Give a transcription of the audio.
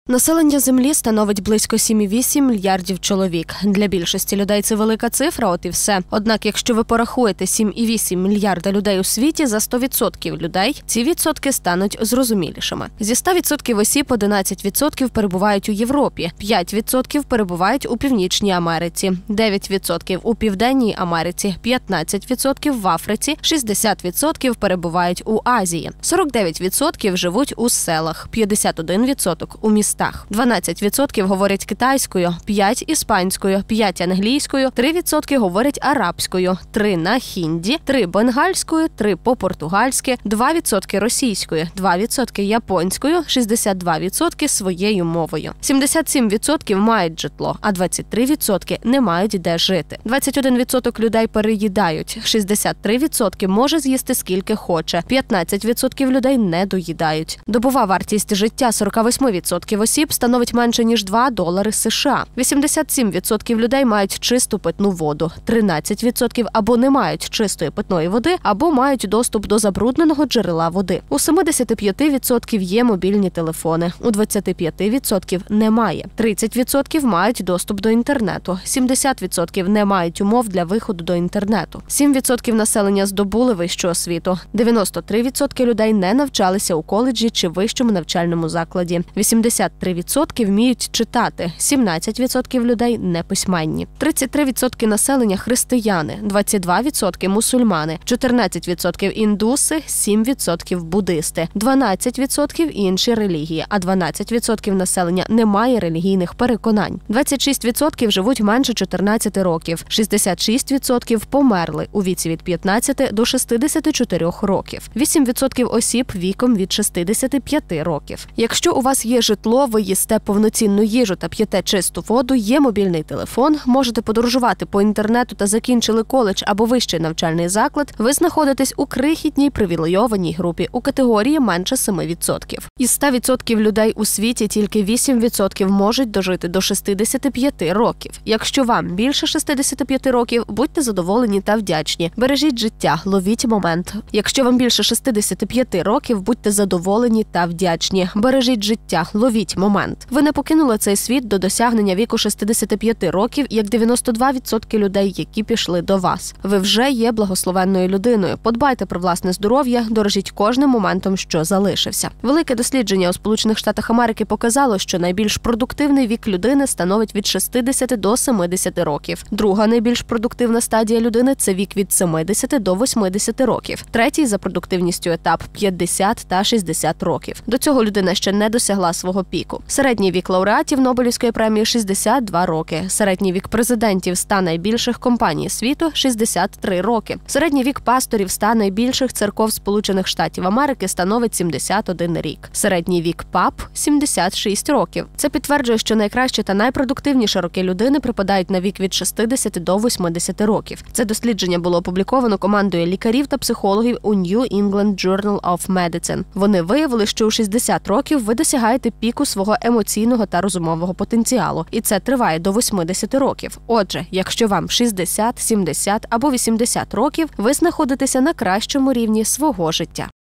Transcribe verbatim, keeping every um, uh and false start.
Населення Землі становить близько сім цілих вісім мільярдів чоловік. Для більшості людей це велика цифра, от і все. Однак, якщо ви порахуєте сім цілих вісім мільярда людей у світі за сто відсотків людей, ці відсотки стануть зрозумілішими. Зі ста відсотків осіб одинадцять відсотків перебувають у Європі, п'ять відсотків перебувають у Північній Америці, дев'ять відсотків у Південній Америці, п'ятнадцять відсотків в Африці, шістдесят відсотків перебувають у Азії, сорок дев'ять відсотків живуть у селах, п'ятдесят один відсоток у містах. дванадцять відсотків говорять китайською, п'ять – іспанською, п'ять – англійською, три відсотки говорять арабською, три – на хінді, три – бенгальською, три – по-португальськи, два відсотки російською, два відсотки японською, шістдесят два відсотки своєю мовою. сімдесят сім відсотків мають житло, а двадцять три відсотки не мають де жити. двадцять один відсоток людей переїдають, шістдесят три відсотки може з'їсти скільки хоче, п'ятнадцять відсотків людей не доїдають. Добова вартість життя сорок вісім відсотків осіб становить менше, ніж два долари США. вісімдесят сім відсотків людей мають чисту питну воду, тринадцять відсотків або не мають чистої питної води, або мають доступ до забрудненого джерела води. У семдесят п'ять відсотків є мобільні телефони, у двадцять п'ять відсотків немає. тридцять відсотків мають доступ до інтернету, сімдесят відсотків не мають умов для виходу до інтернету. сім відсотків населення здобули вищу освіту, дев'яносто три відсотки людей не навчалися у коледжі чи вищому навчальному закладі, вісімдесят три відсотки вміють читати, сімнадцять відсотків людей неписьменні. тридцять три відсотки населення – християни, двадцять два відсотки – мусульмани, чотирнадцять відсотків – індуси, сім відсотків – буддисти, дванадцять відсотків – інші релігії, а дванадцять відсотків населення не має релігійних переконань. двадцять шість відсотків живуть менше чотирнадцяти років, шістдесят шість відсотків померли у віці від п'ятнадцяти до шістдесяти чотирьох років, вісім відсотків осіб віком від шістдесяти п'яти років. Якщо у вас є житло, ви їсте повноцінну їжу та п'єте чисту воду, є мобільний телефон, можете подорожувати по інтернету та закінчили коледж або вищий навчальний заклад, ви знаходитесь у крихітній привілейованій групі у категорії менше семи відсотків. Із ста відсотків людей у світі тільки вісім відсотків можуть дожити до шістдесяти п'яти років. Якщо вам більше шістдесяти п'яти років, будьте задоволені та вдячні. Бережіть життя, ловіть момент. Якщо вам більше шістдесяти п'яти років, будьте задоволені та вдячні. Бережіть життя, ловіть момент. Ви не покинули цей світ до досягнення віку шістдесяти п'яти років, як дев'яносто два відсотки людей, які пішли до вас. Ви вже є благословенною людиною. Подбайте про власне здоров'я, дорожіть кожним моментом, що залишився. Велике дослідження у Сполучених Штатах Америки показало, що найбільш продуктивний вік людини становить від шістдесяти до семидесяти років. Друга найбільш продуктивна стадія людини – це вік від семидесяти до восьмидесяти років. Третій за продуктивністю етап – п'ятдесят та шістдесят років. До цього людина ще не досягла свого піку. Середній вік лауреатів Нобелівської премії – шістдесят два роки. Середній вік президентів ста найбільших компаній світу – шістдесят три роки. Середній вік пасторів ста найбільших церков Сполучених Штатів Америки становить сімдесят один рік. Середній вік пап – сімдесят шість років. Це підтверджує, що найкращі та найпродуктивніші роки людини припадають на вік від шістдесяти до восьмидесяти років. Це дослідження було опубліковано командою лікарів та психологів у New England Journal of Medicine. Вони виявили, що у шістдесят років ви досягаєте піку свого емоційного та розумового потенціалу, і це триває до восьмидесяти років. Отже, якщо вам шістдесят, сімдесят або вісімдесят років, ви знаходитеся на кращому рівні свого життя.